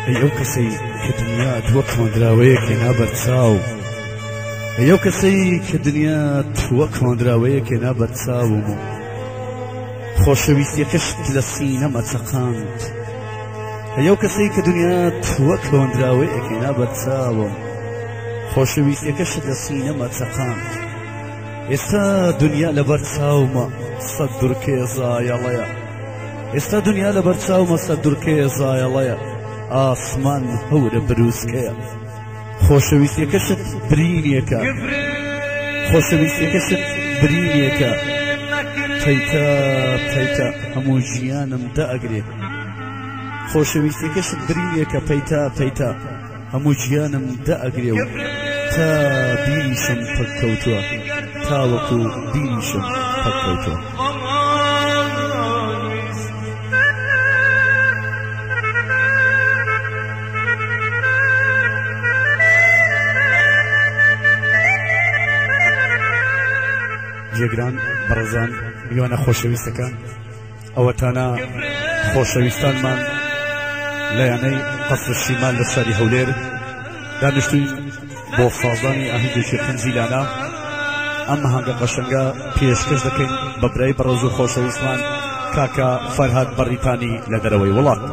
ئەو کەسەی کە دنیات وەک کۆندراوەیەکێ نابەر چاو ئەو کەسەی کە دنیات وەک کۆندراوەیەکێ نابەر چاوم و خۆشەویستیەکەشت لە سینەمە چەقاند ئەو کەسەی کە دنیات وەک کۆندراوەیەکێ نابەر چاوم خۆشەویستیەکەشت لە سینەمە چەقاند ئێستا دنیا لەبەر چاومە سەد دوورکێ زایەڵەیە ئێستا دنیا لەبەر چاومە سەد دوورکێ زایەڵەیە ئاسمان هەورە بروسکەیە خۆشەویستیەکەشت برینیەکە خۆشەویستیەکەشت برینیەکە پەیتا پەیتا هەموو ژیانم دائەگرێ خۆشەویستیەکەشت برینیەکە پەیتا پەیتا هەموو ژیانم دائەگرێ و تا بینیشم پەککەوتووە تاوەکو بینیشم پەککەوتووە جێگران بەڕێزان میوانە خۆشەویستەکان ئەوەتانە خۆشەویستانمان لە یانەی قەسر شیمال لە شاری هەولێر دانیشتووین بۆ سازانی ئاهەنگێکی قەنجیلانە ئەم هەنگە قەشەنگە پێشکەش دەکەین بە برای بەڕێز و خۆشەویستمان کاکە فەرهاد بەڕیتانی لە دەرەوەی وڵات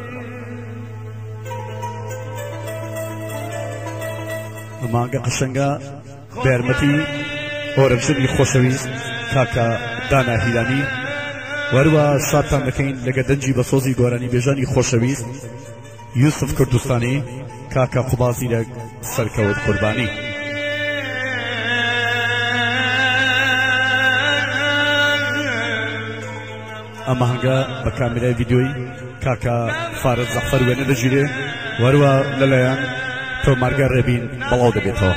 ئەم هەنگە قەشەنگە بە یارمەتی ئۆرەنجەری خۆشەویست کاکە دانا هیرانی وەروە شادتان دەکەین لەگە دەنجی بەسۆزی گۆرانی بێژانی خۆشەویست یوسف کوردستانی کاکە قوبازی لە سەرکەوت قوربانی ئەمە هەنگە بە کامێرای ڤیدیۆی کاکە فارس زەفەر وێنە دەگیرێ وەروە لەلایەن تۆمارگە ڕێبین بەڵاو دەبێتەوە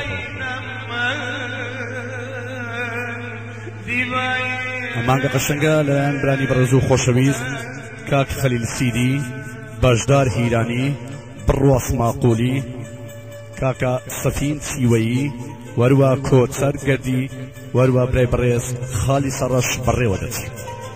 ئەمانگە قەشەنگە لەلایەن برانی بەڕێز و خۆشەویست کاک خەلیل سیدی بەشدار هیرانی بڕواس ماقولی کاکە سەفین سیوەیی وەروە کۆچەر گەردی وەروە برای بەڕێز خالی سەڕەش بەڕێوە دەچێت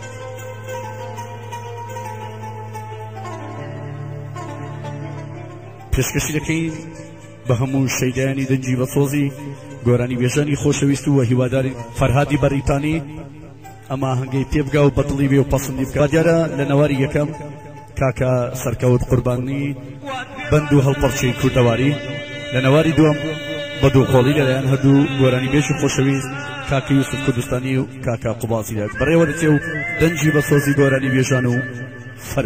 پێشکەشی دەکەین بە هەموو شەیدایانی دەنجی بەسۆزی گۆرانی بێژانی خۆشەویست و هیواداری فەرهادی بەڕیتانی ئەمە هەنگەی پێبگا و بەدڵی بێ و پەسەندی بکات دیارە لە نەواری یەکەم کاکە سەرکەوت قوربانی بەند و هەڵپەرچەی کوردەواری لە نەواری دووەم بە دووقۆڵی لەلایەن هەردوو گۆرانی بێژی خۆشەویست کاکە یوسف کوردستانی و کاکە قوبازی بەڕێوە دەچێ و دەنجی بەسۆزی گۆرانی بێژان و فەرب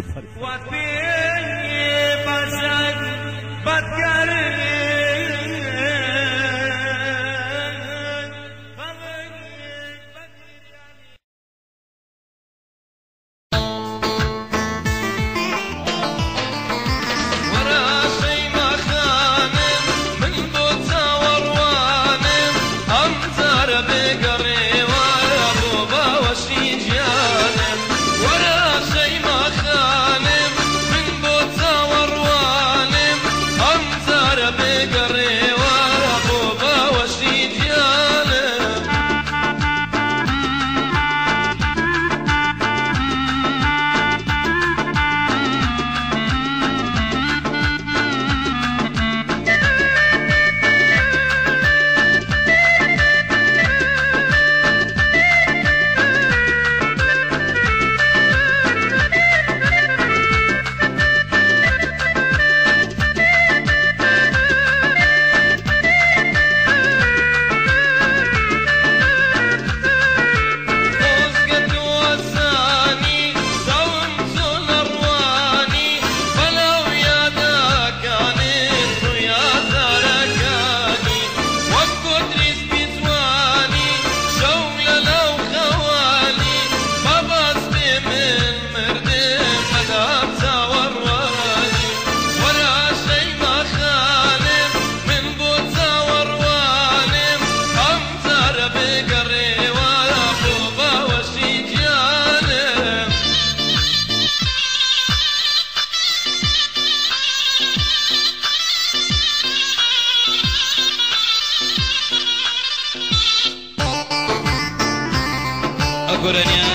گۆرانیا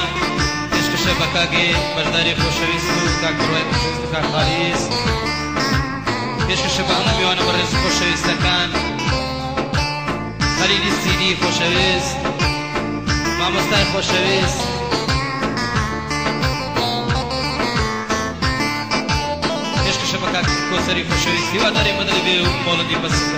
پێشکەشە بە کاگێ بەشداری خۆشەویست و کاک بڕوای خۆشەویست و کاک خالیس شبانە میوانە بەڕێز خۆشەویستەکان خەلیلی سیدی خۆشەویست مامۆستای خۆشەویست پێشکە شەبەکە کۆسەری خۆشەویست هیوادارێ بەدڵی بێ و مۆڵەتی بەسەکە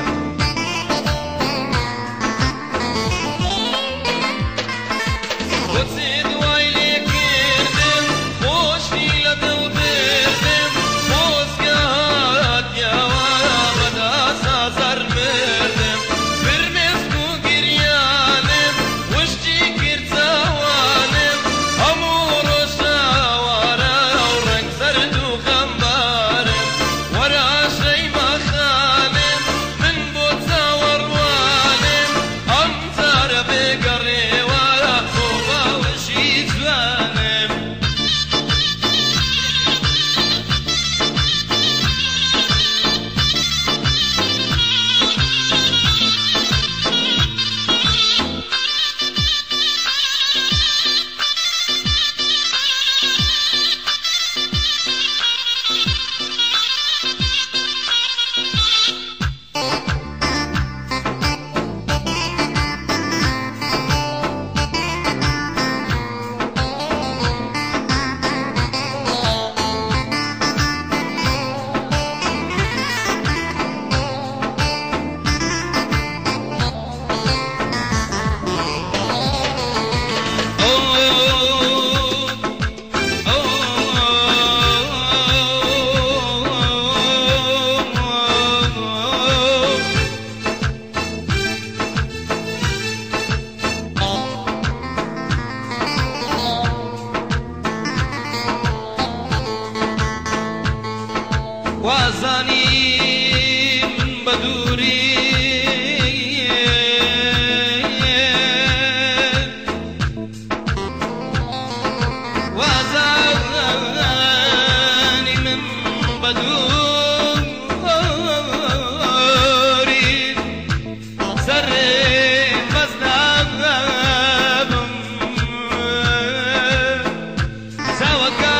وازانیم بدوری وازانیم بدوری سر مزنبم سوکا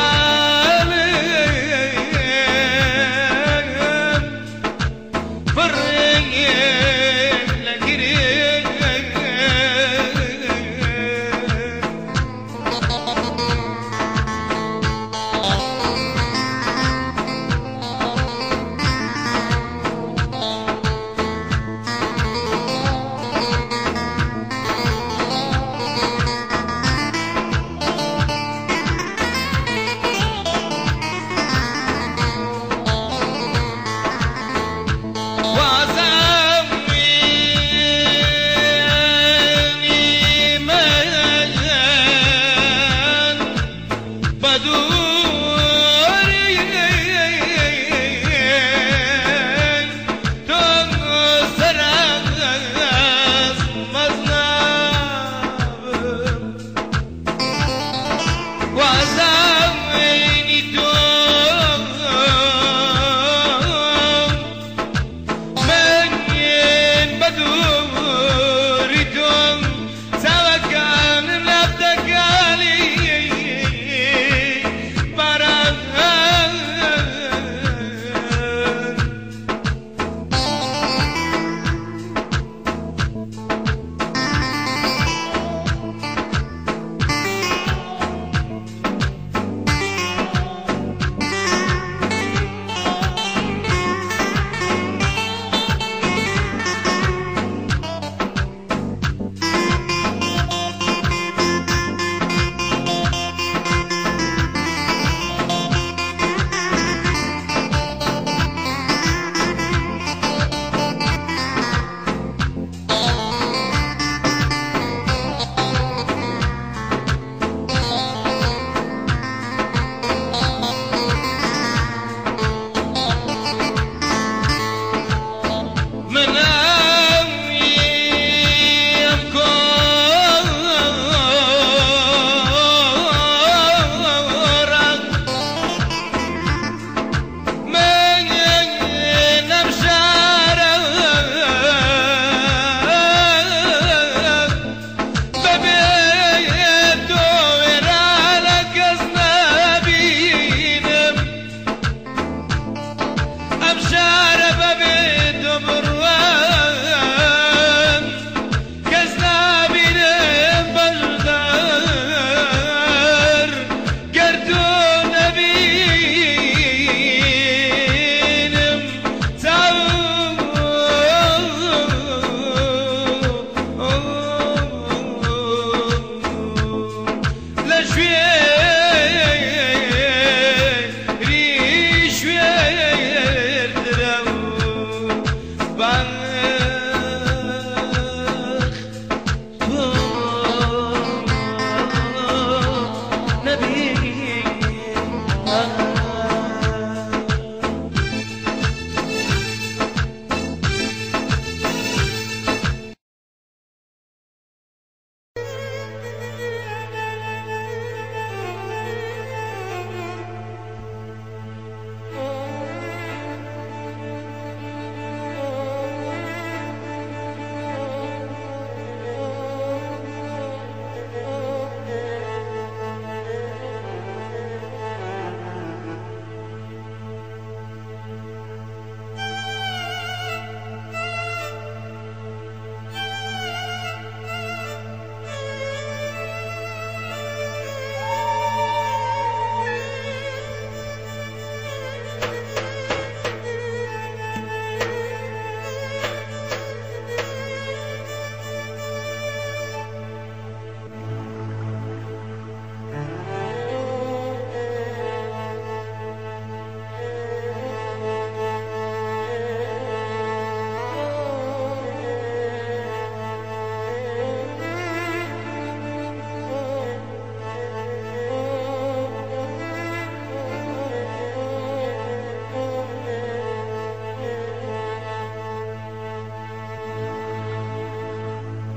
شارع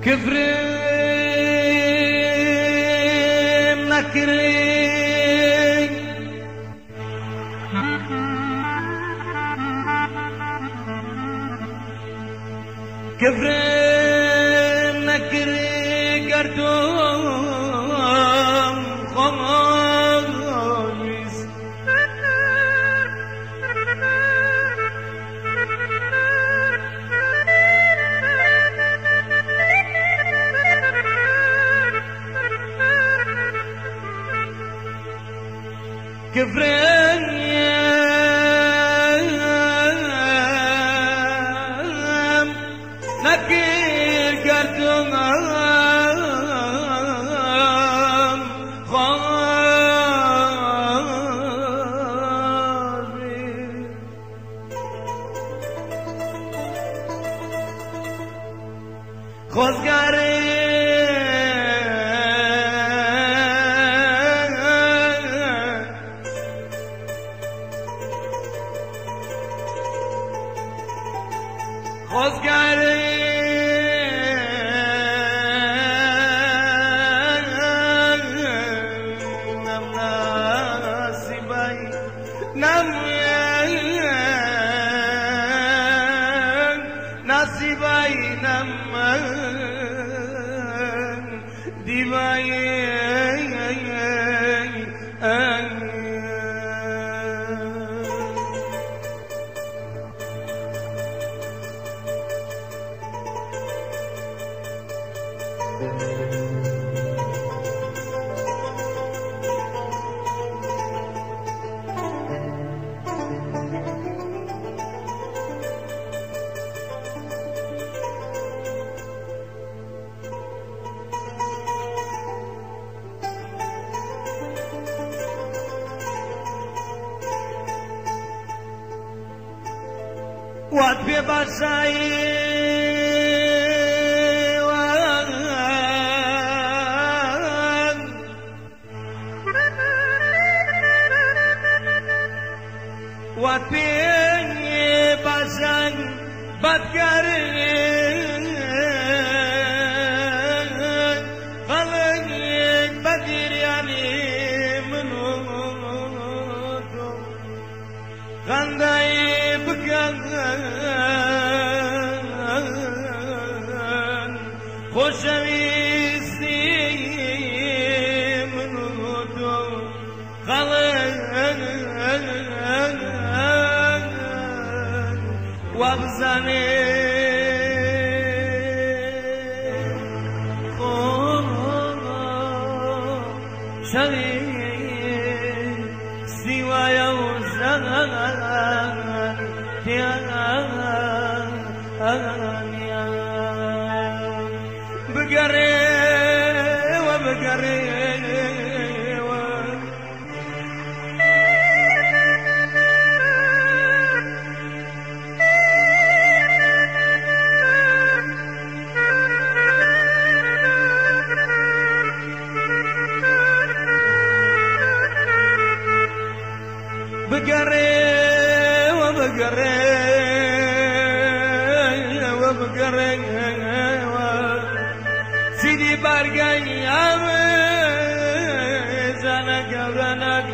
كفرم نكري كفرم نكري قردوم خماس كفرم نكير قردوم خزگاره خزگاره نم ناسیبای نم ناسیبای نم دیوای وات بباشای وات بباشان بدکاری خلق بدریانی منو غندای بکن خوشویستی منو تو خلق وابزنی شوی سوای وزن بقري وبقري بقري وبقري وبقري سيدي بارقاني زنك بنك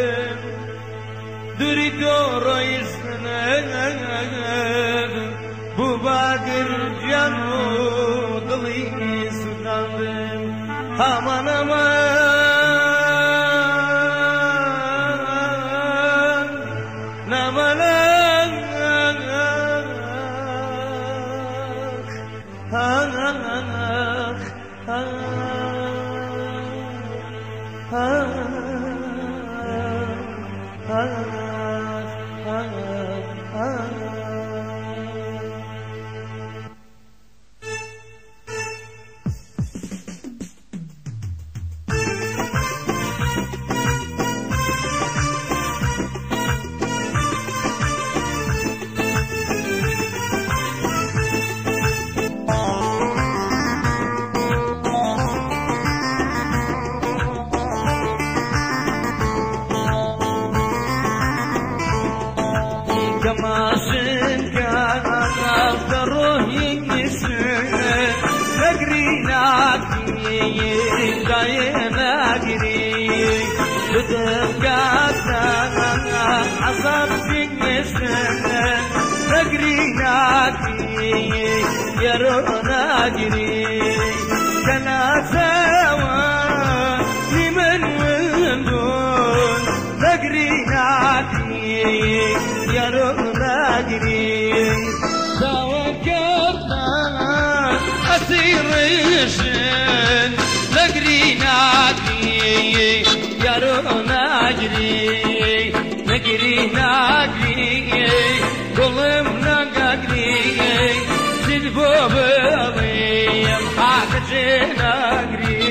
دريتو رئيسنا بباقر جانو ضلي سلطان aman aman namalan ناقري بتبقى عصب سنسنا نقري ناقري يا روح ناقري كنا سوا لمن ولدون نقري ناقري يا روح ناقري توكلنا أسير الشن نقري ناقري يا روح ناقري نقري ناقري قلبنا قاقري سيدبو بضيم حاكتي ناقري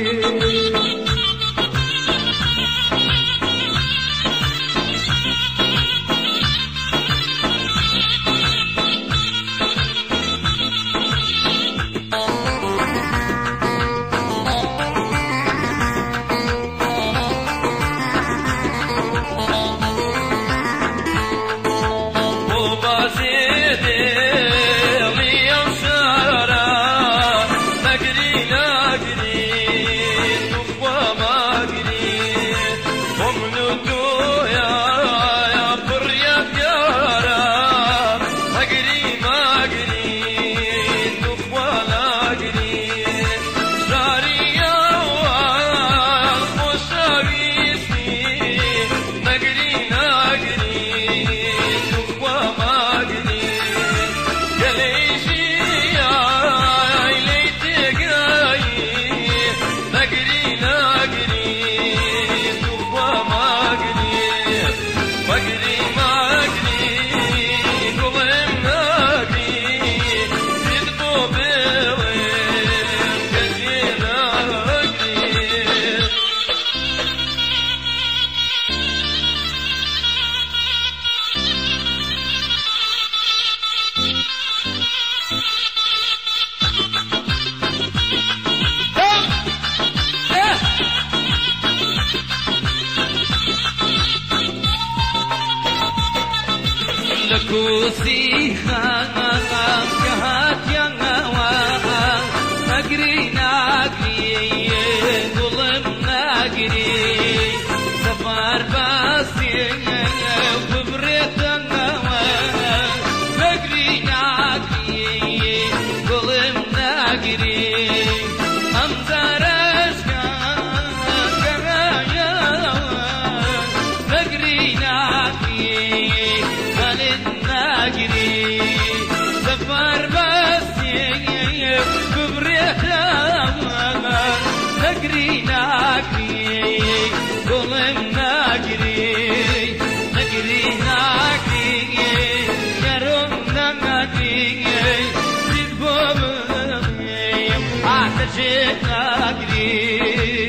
لكوسي خاك كهات يا نوا نقري ناقري قلب ناقري سفر باسي وبريت نوا نقري ناقري قلب ناقري أمزارش كرايا نقري ناقري ناقري سفر باسي ببريت نقري ناقري قلم ناقري نقري ناقري يروم ناقري زيد بوبي عاتشي ناقري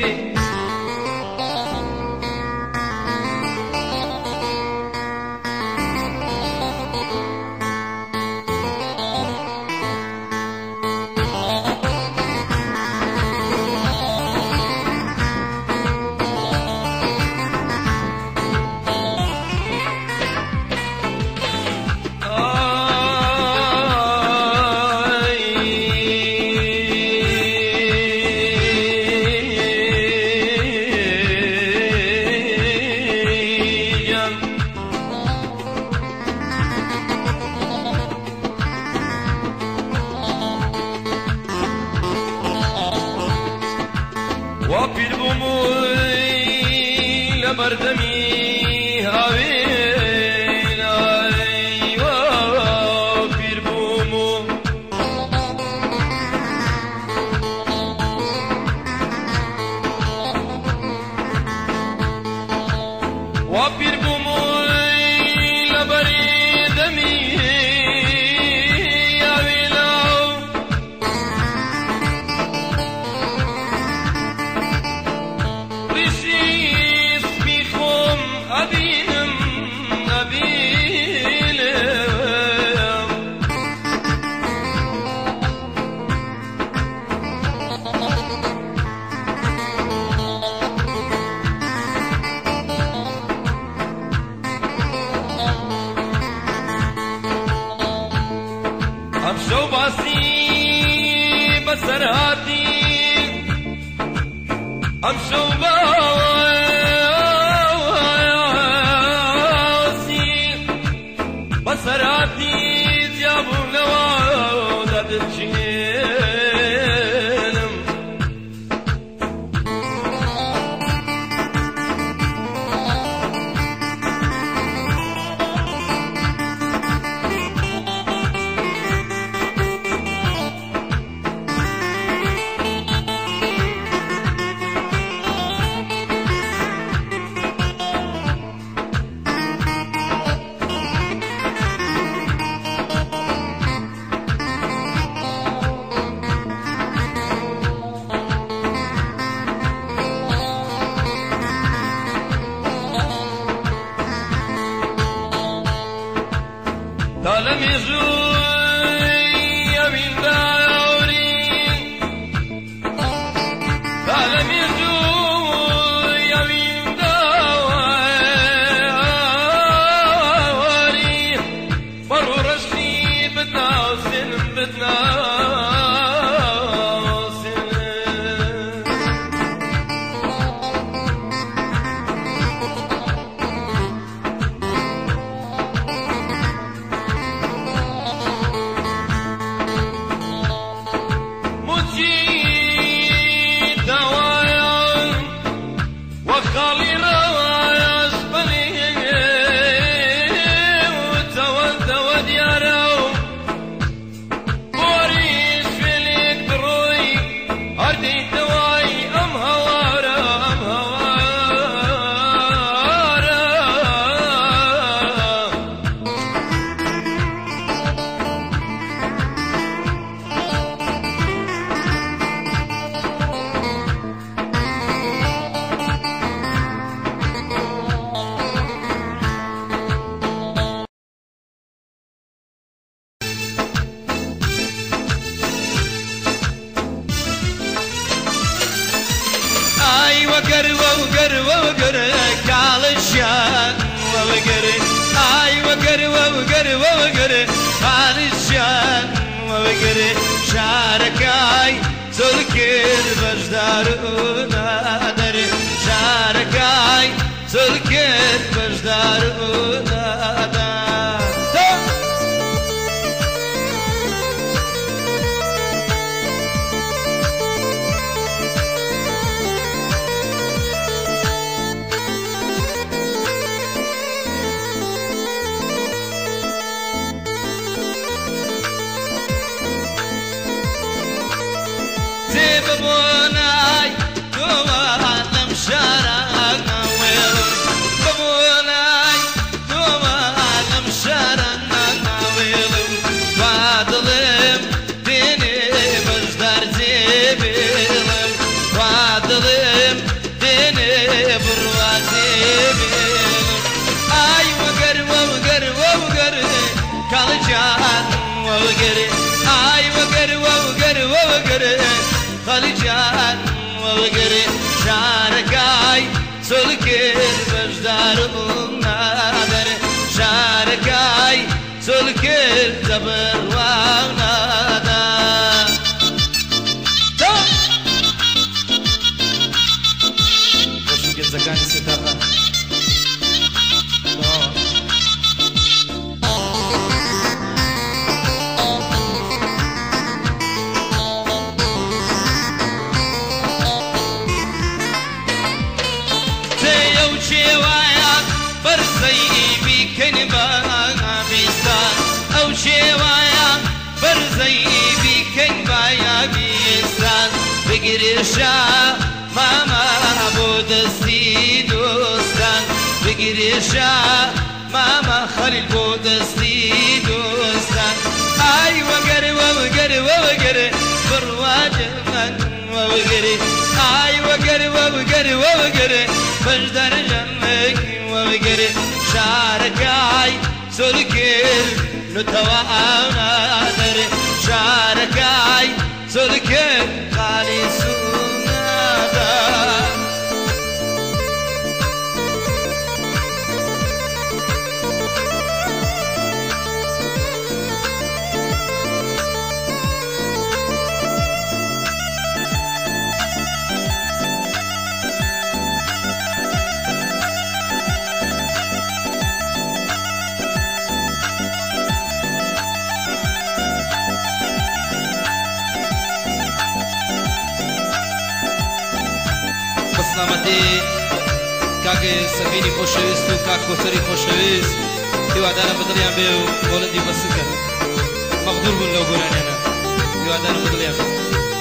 وابير بوموي لمردمي هاوين وابير بومو وابير بوموي لبردمي شو باسي بسرهاتي أمشوا بواسي بصراتي جابوا نوادة الجنم لم يزوي من دوري لم يزوي من دوري مروا رشدي بتناصل وقر وقر وقر قال الشان وقر اي وقر وقر وقر قال الشان وقر شاركاي سلكر بجدارنا در شاركاي سلكر بجدارنا ببوناي دوالم شارعنا ويلم ببوناي دوالم شارعنا ويلم فاضلم ديني مجدار زيبيلم فاضلم ديني بروازي بيلم اي وقر وقر وقر كالجان وقر اي وقر وقر وقر خليجان وقر شاركاي سلكر بجدارنا در شاركاي سلكر زبر وانا وشو قد زكاني ستاقا بقرشا ماما بودستي دوستان بقرشا ماما خليل بودستي دوستان اي وقر وقر وقر برواج من وقر اي وقر وقر وقر بجدر جمك وقر شاركاي سلكر نتوانا در شاركاي سلكر خالي سنادا فرهادي كاك سفيني خوشويست و كاك كوسري خوشويست هیوادارم بدڵیان بێ و بۆڵندی بەسکە مەغدور بوون لەو گۆرانیانە هیوادارم بدڵیان بێ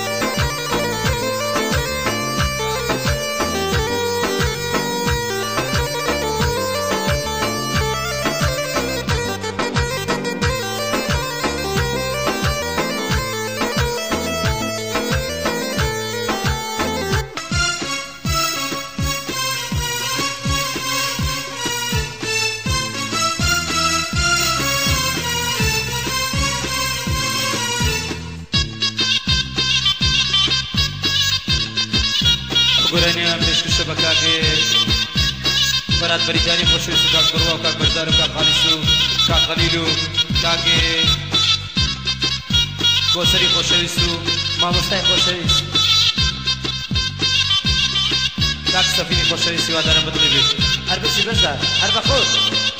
گۆرانیان پێشکەشە بە کاکێ بەرات بەریتانی خۆشەویست و کاک بڕوا و کاک بەردار و کاک خالیس و کاک خەلیل و کاکێ کۆسەری خۆشەویست و مامۆستای خۆشەویست کاک سەفینی خۆشەویست هیوادارم بەدڵی بێت هەر بچی بەشدار هەر بەخۆش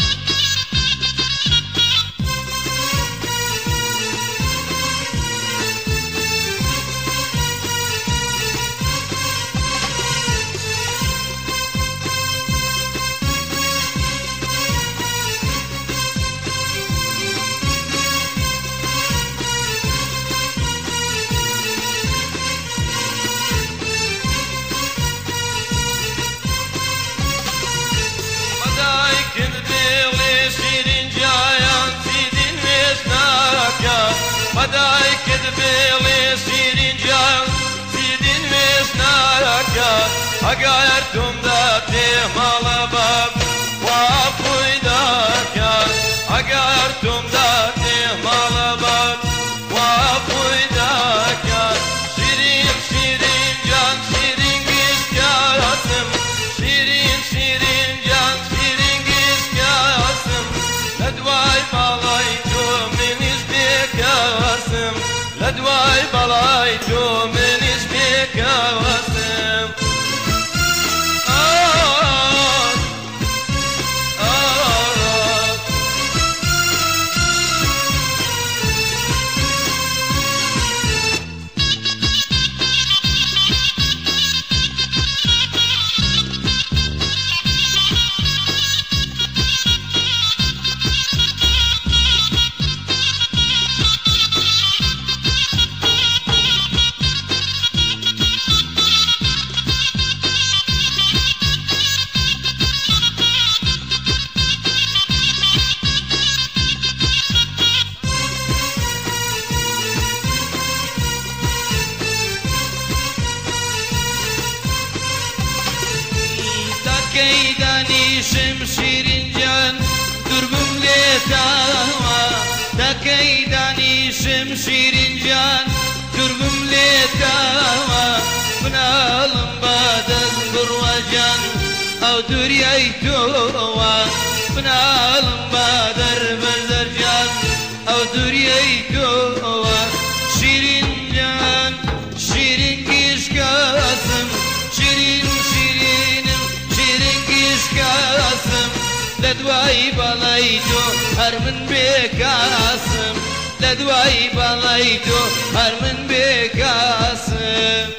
مدای کدبیلی شیرین جان سیدین ویشناکا اگر تم داتی مال باب وافوی داکا اگر تم داتی مال باب وافوی داکا شیرین شیرین جان شیرین گیشکاسم شیرین شیرین جان شیرین گیشکاسم ندوای بالای تو منیش بکاسم لدواي بلاي تو منيش بيك واسم كيدانيشم شيرين جان دربم ليتاوا كيدانيشم شيرين جان دربم ليتاوا بنالم بادن بروجان او دريايتوا بنالم بادر بزرجان او دريايتوا شيرين جان شيرين كيش كاسم شيرين كاسم لدواي بالايتو هرمن بكاسم لدواي بالايتو هرمن بكاسم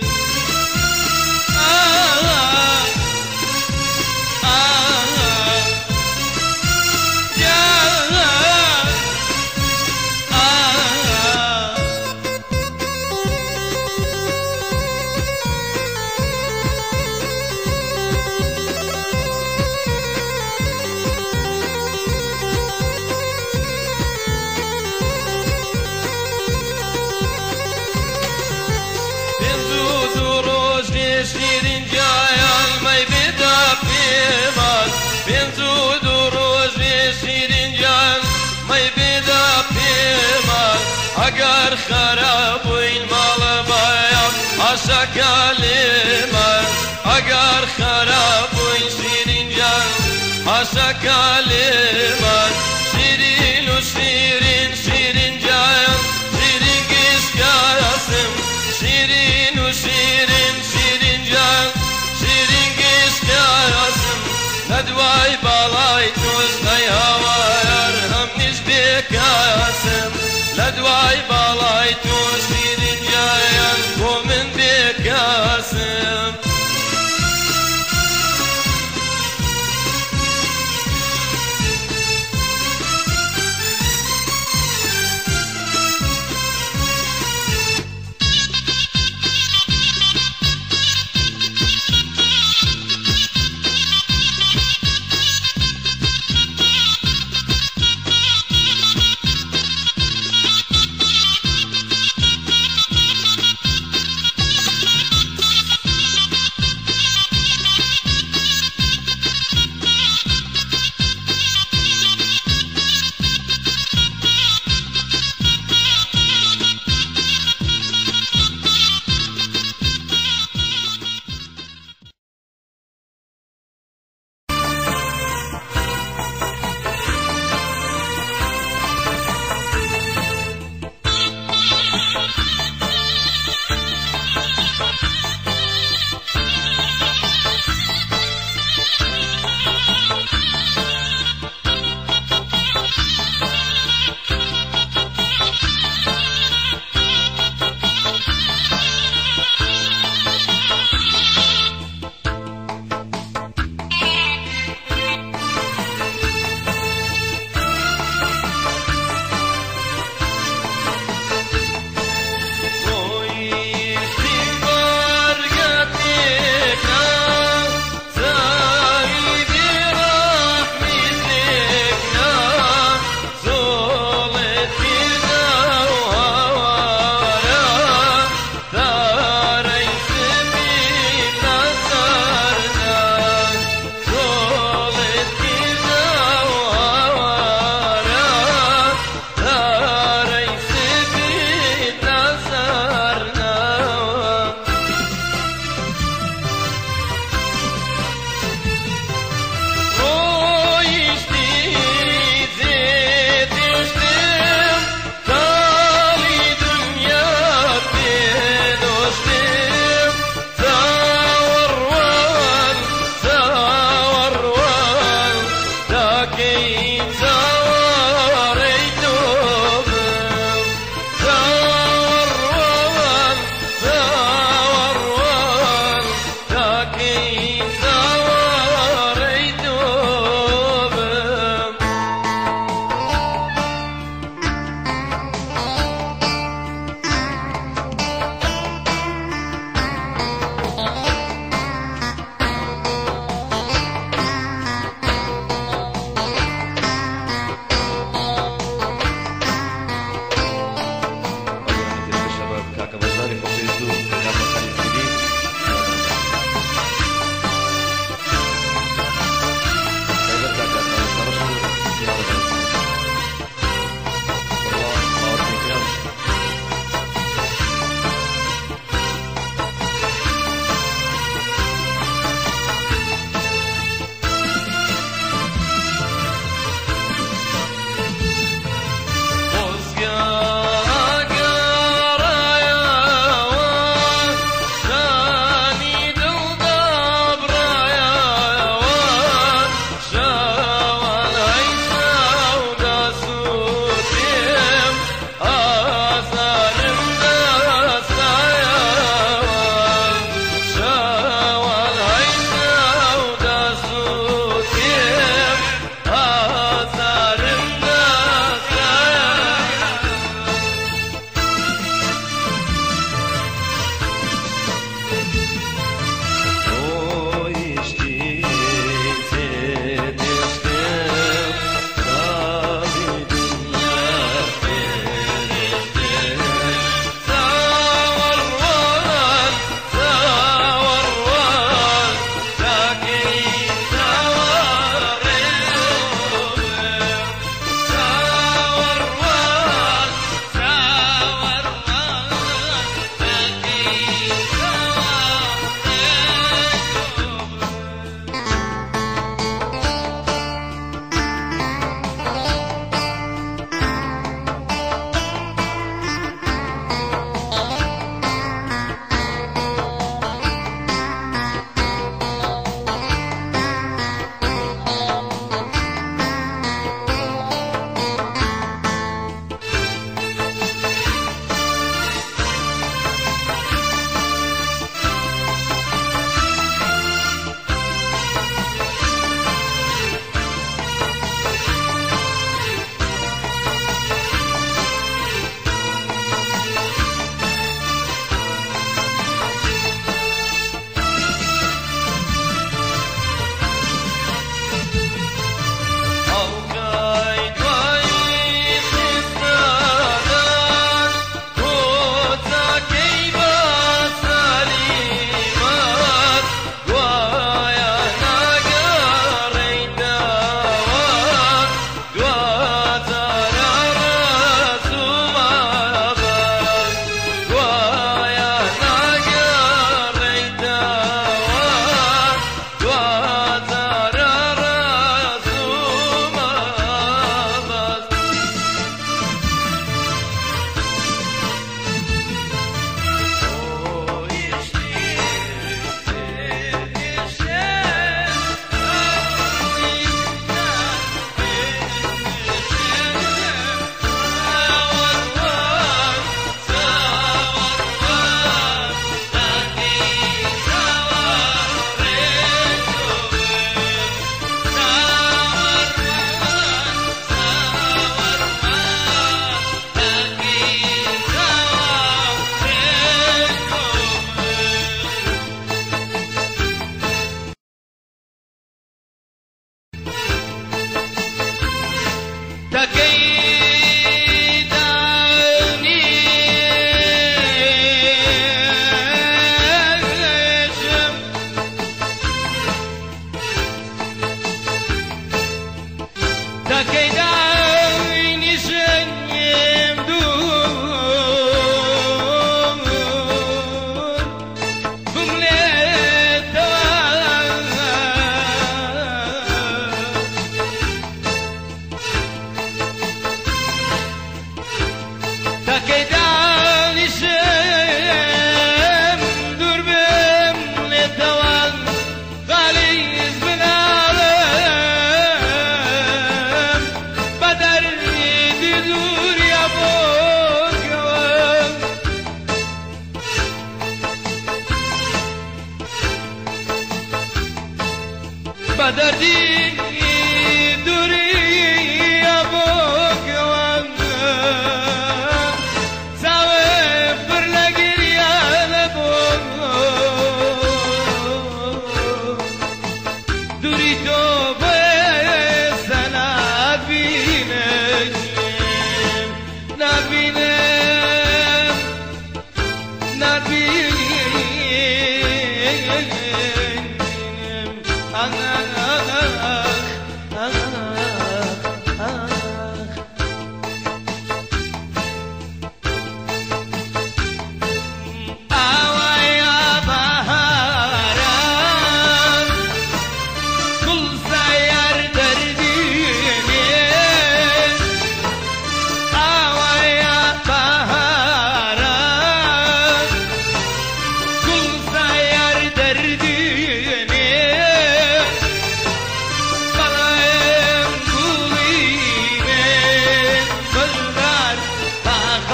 شيرين جايان ما يبدا بيمان بنزود وروج شيرين جان ما يبدا بيمان اگر خراب وين مال بايام عشا كلمة اگر خراب وين شيرين جان عشا كلمة شيرين وشيرين شيرين جايان شيرين كيش كاسم شيرين وشيرين شيرين كيش كاسم ندواي بالاي توزناي هوايار هم نش بكاسم لدواي بالاي تو شيرين جايان ومن بكاسم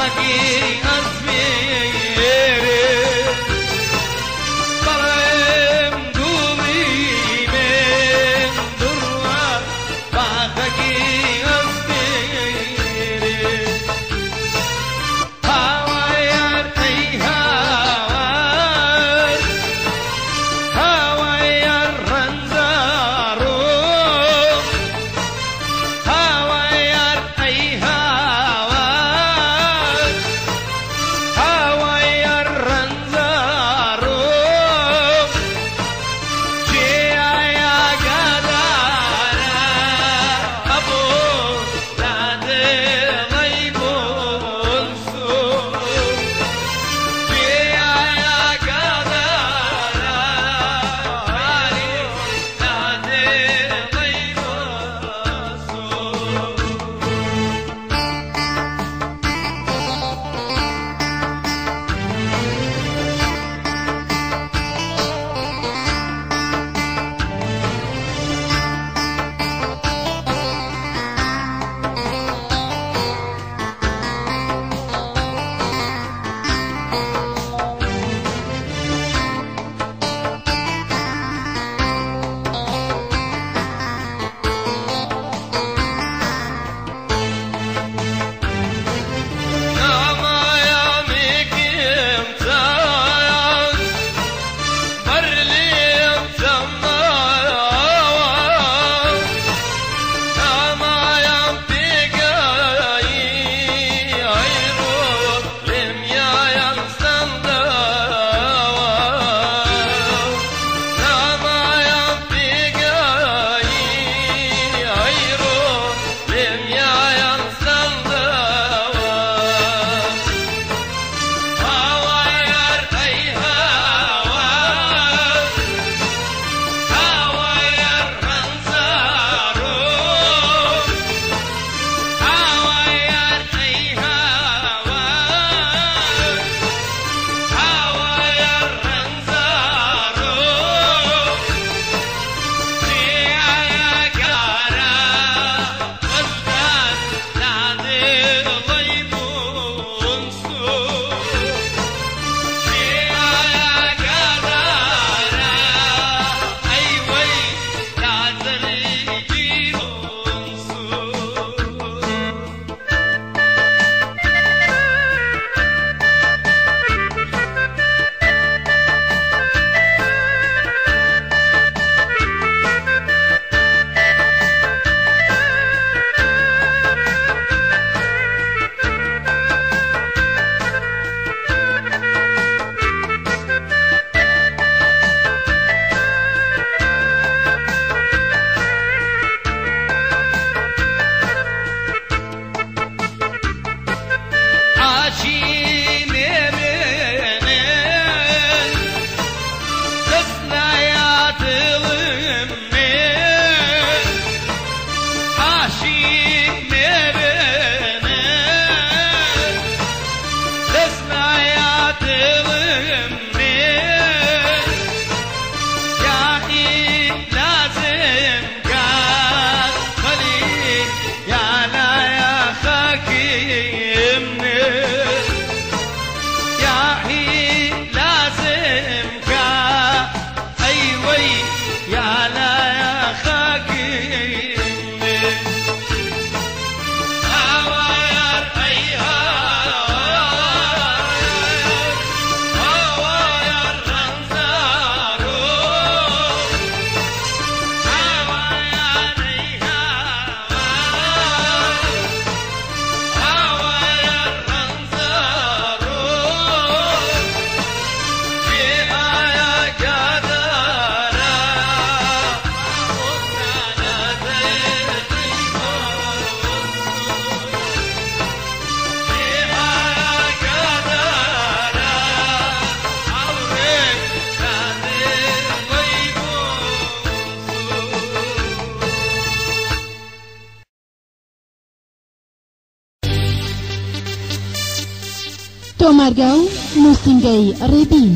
تۆمارگا و نووسینگەی ڕێبین.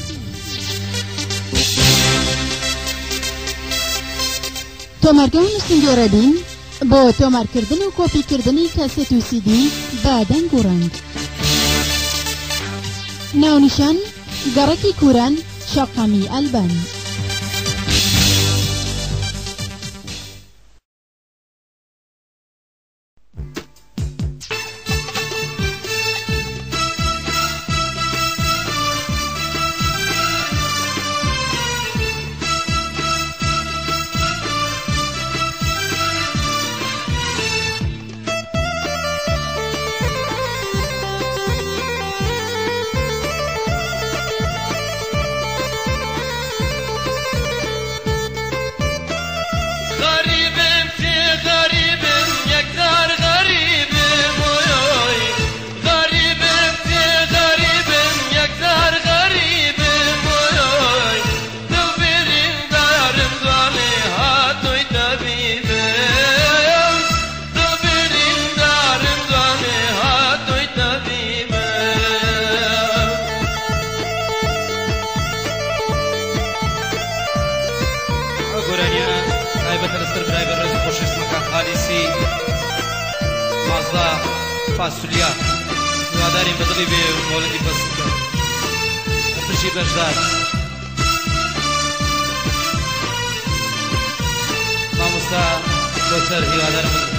تۆمارگا و نووسینگەی ڕێبین بۆ تۆمارکردن و کۆپیکردنی کاسێت و سیدی بە دەنگ و ڕەنگ. ناونیشان گەڕێکی کوران شاقامی ئەلبان. فاسولیا هیواداری بدلی به مولدی بسکن بشی بجدار ماموستا دوتر هیوادار بدلی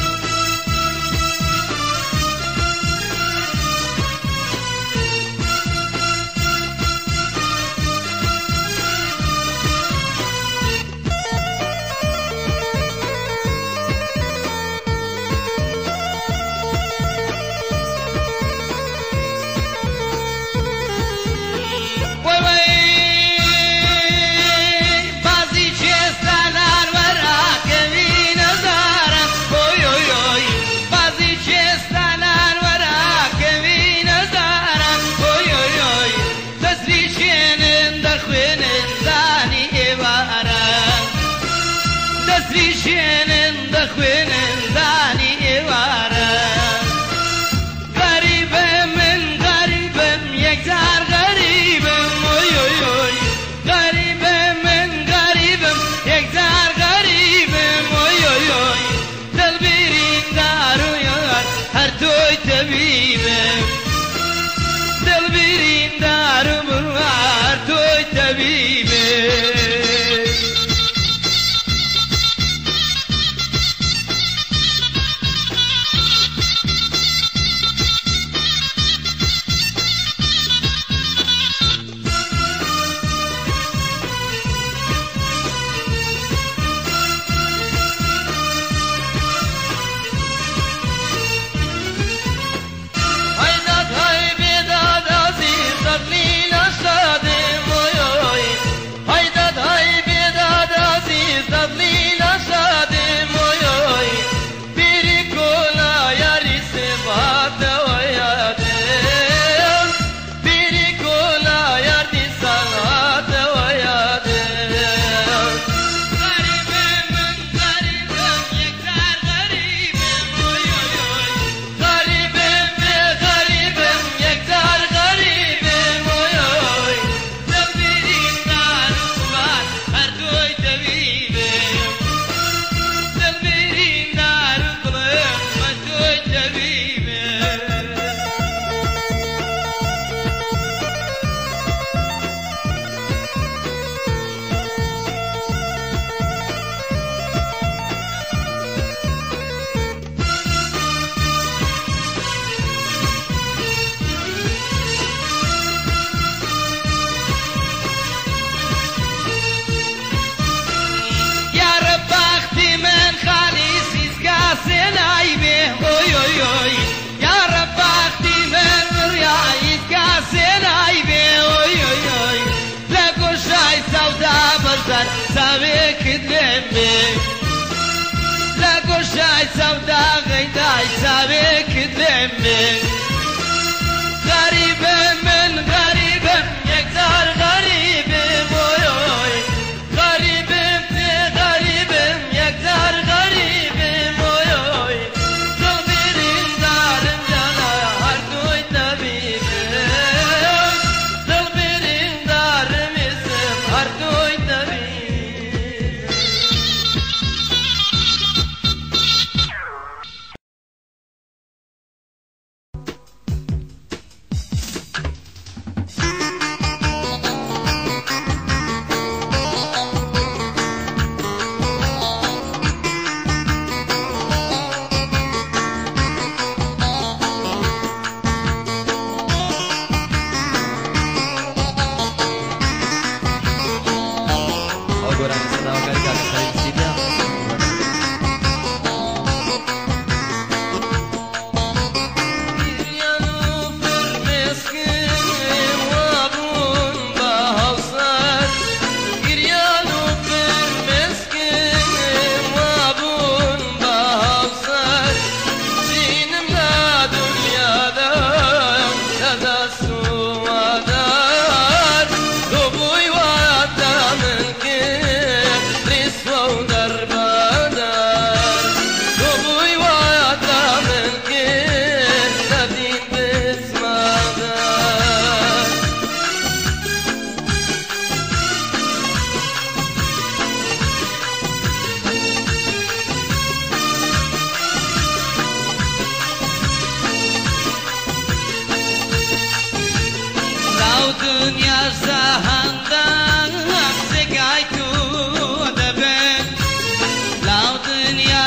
دنیا زهندم زگای تو دبن لاو دنیا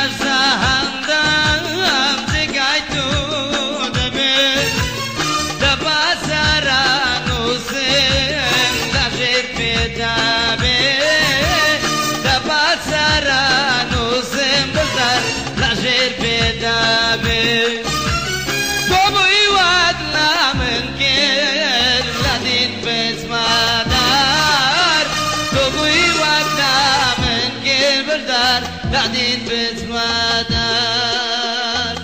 زهندم زگای تو دبن دبا سرانوزم لجر بدابه دبا سرانوزم بزر لجر بدابه بعدين بتمادر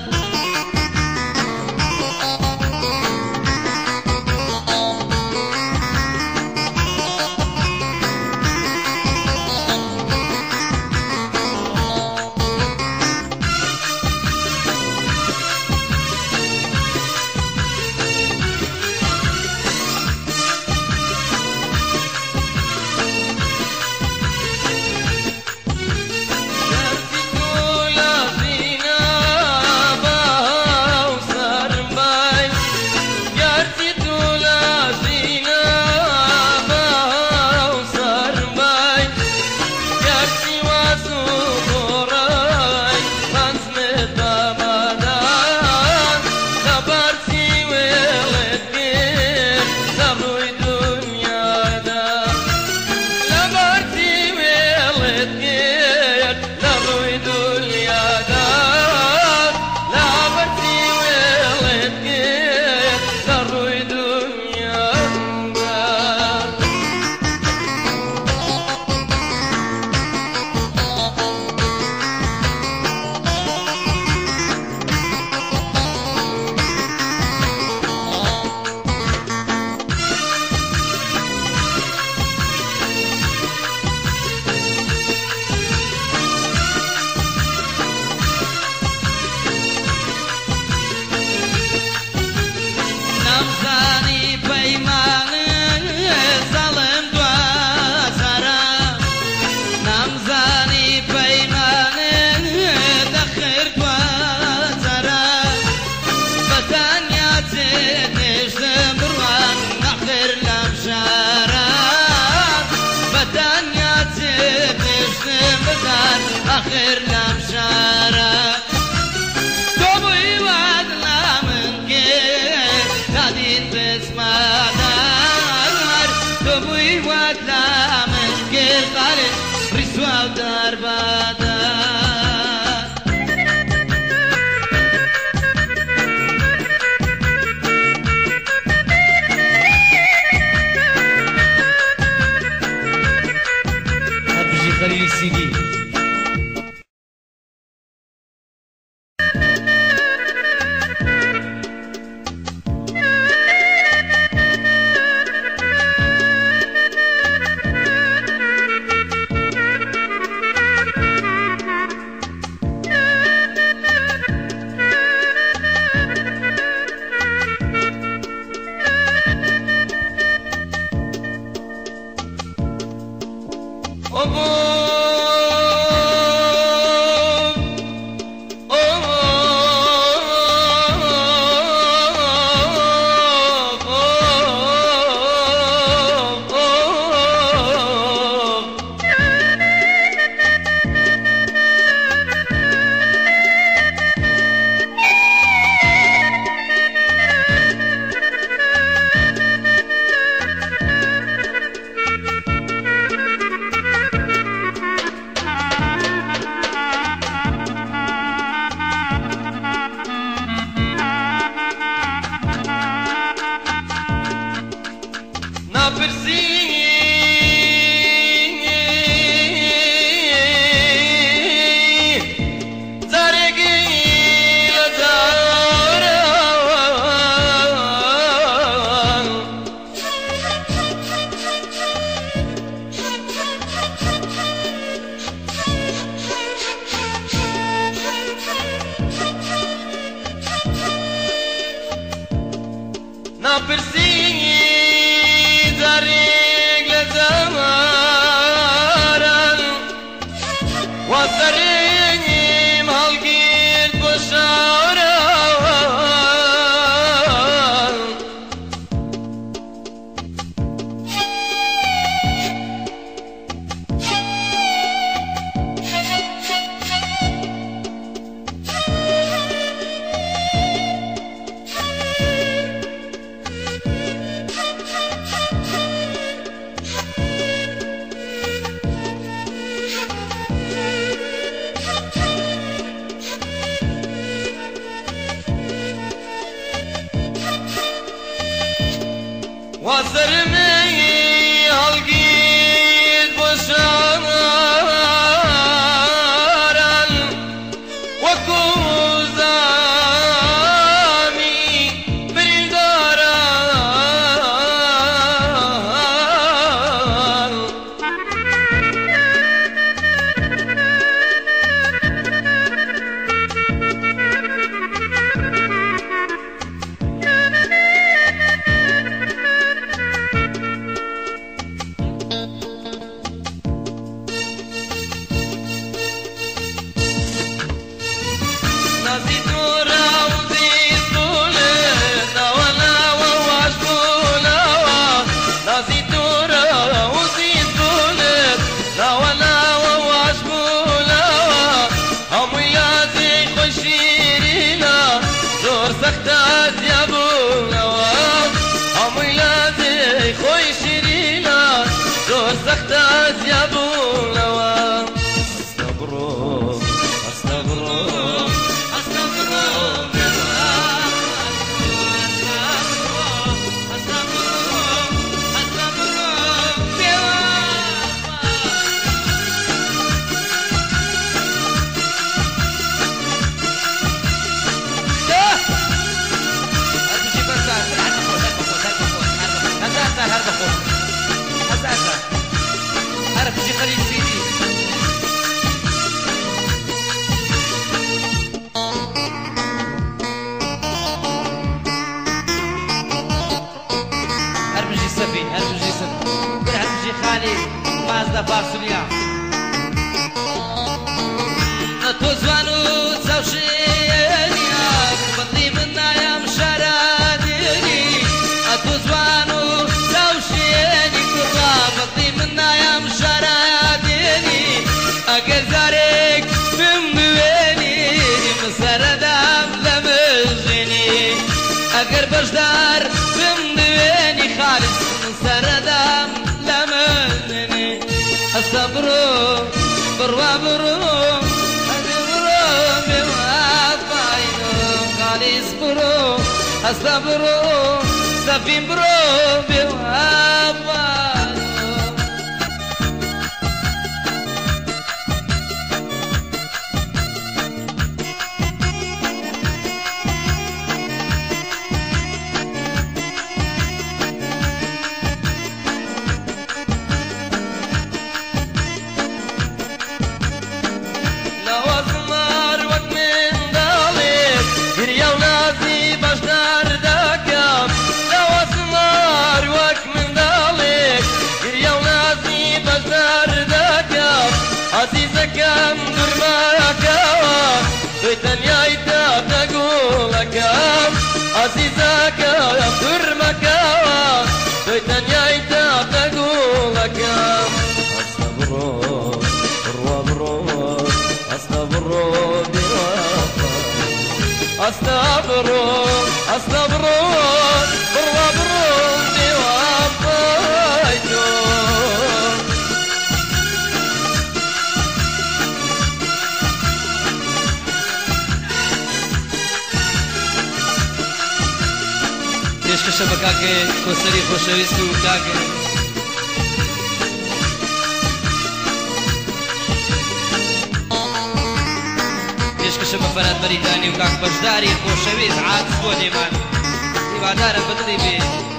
آخر لمشارة دوبي وعدنا من كير نادين بسما دار دوبي وعدنا من كير قالت رسوا ودار بادار هبجي خليل السيدي وسرمي هالقيد بشارا وكوزامي بريدارا سختات يا ابو نواف عميلاتي خوي شيرينا زور سختات يا ابو نواف استغفروا استغفروا استغفروا عارف تجي خليل سيدي هربجي سفي هربجي سفي كل هربجي خالد مازدا فارسوليا نتوزوانو تسوشينيا بطلي منا يا مشاراديني نتوزوانو تسوشيني كلا بطلي منا يا مشاراديني اگر زارك بمويني مسردام لمجني اگر بجدار بمويني خالص مسردام لمجني الصبرو بروا برو الصبرو سفين برو بوابا عزيزكم درمك بتنيا تقولك عزيزكم درمك بتنيا تقولك استغفروا استغفروا استغفروا استغفروا استغفروا پێشکەشە بە کاکێ کۆسەری خۆشەویست و کاکێ پێشکەشە بە فەرات بەریتانی و کاک بەشداری خۆشەویست عاتز بۆ لێمان هیوادارم بەدڵی بێ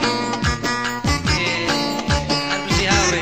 هەربژی هاوڕێ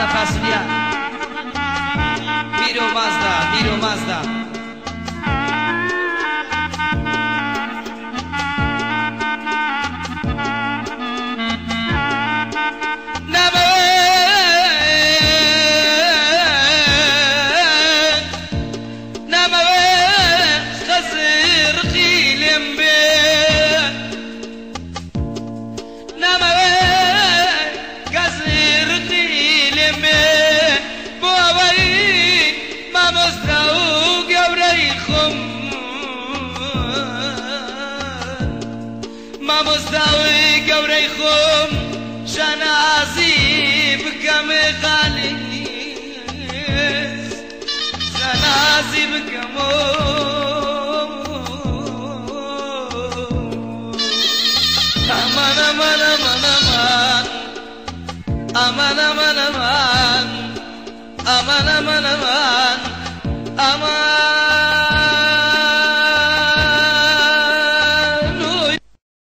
خاسنیان میرو مازدا میرو مازدا مامۆستاوی گەورەی خۆم شەنازی بکەمێ خالی شەنازی بکەمۆ ئەمان ئەمان ئەمان ئەمان ئەمان ئەمان ئەمان ئەمان ئەمان ئەمان